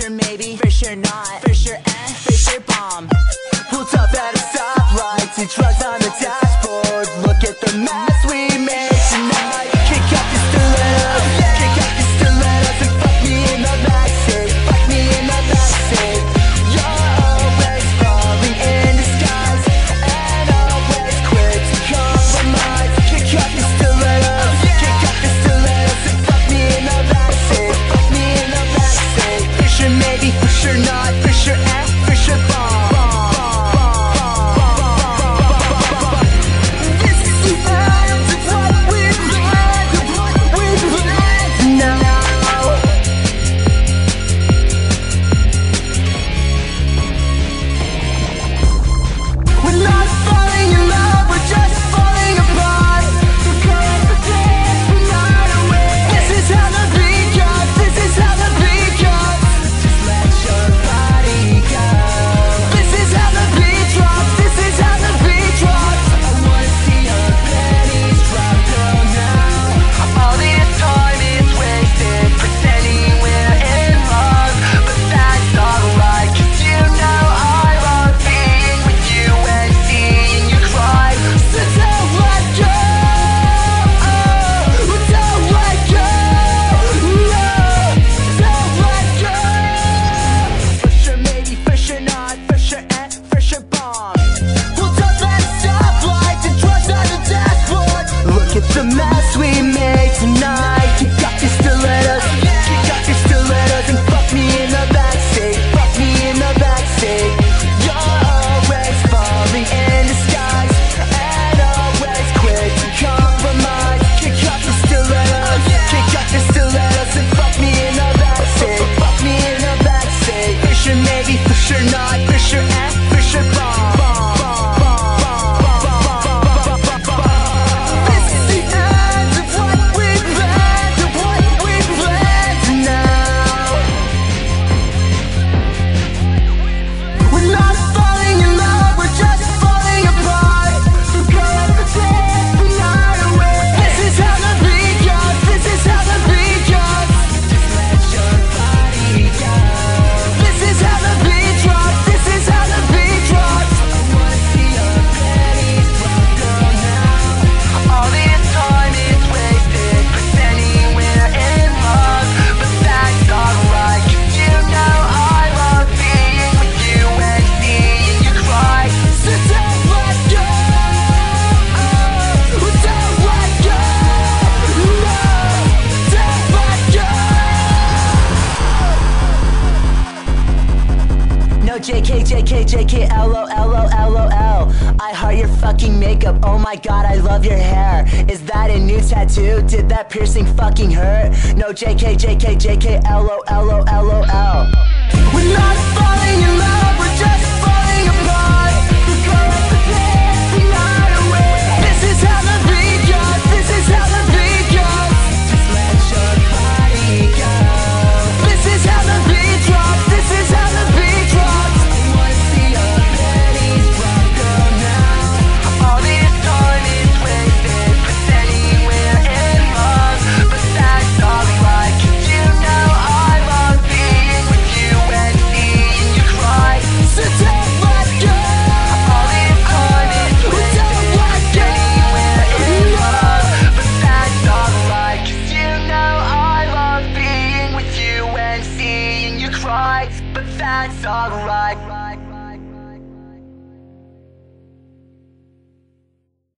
sure maybe, for sure not, for sure for sure bomb. Pulled up at a stoplight, see trucks on the dashboard. Look at the mess we made tonight. Kick out the stilettos, kick out the stilettos, and fuck me in the backseat, fuck me in the backseat. You're always falling in disguise, and always quick to compromise. Kick out the stilettos, kick out the stilettos, and fuck me in the backseat, fuck me in the backseat. For sure maybe, for sure not, for sure for sure bomb. The mess we made tonight. Kick out your stilettos, kick out your stilettos, and fuck me in the backseat, fuck me in the backseat. You're always falling in disguise, and always quick to compromise. Kick out your stilettos, kick out your stilettos, and fuck me in the backseat, fuck me in the backseat. For sure maybe, for sure not, for sure for sure bomb. JK, JK, JK, LO, LO, LOL. I heart your fucking makeup, oh my god, I love your hair. Is that a new tattoo? Did that piercing fucking hurt? No, JK, JK, JK, LO, LO, LOL. We're not falling in love, we're just falling apart. We're going to dance the night away. This is how the beat goes, this is how the beat goes. Just let your body go. This is how the beat drops, this is how the beat drops. But that's alright.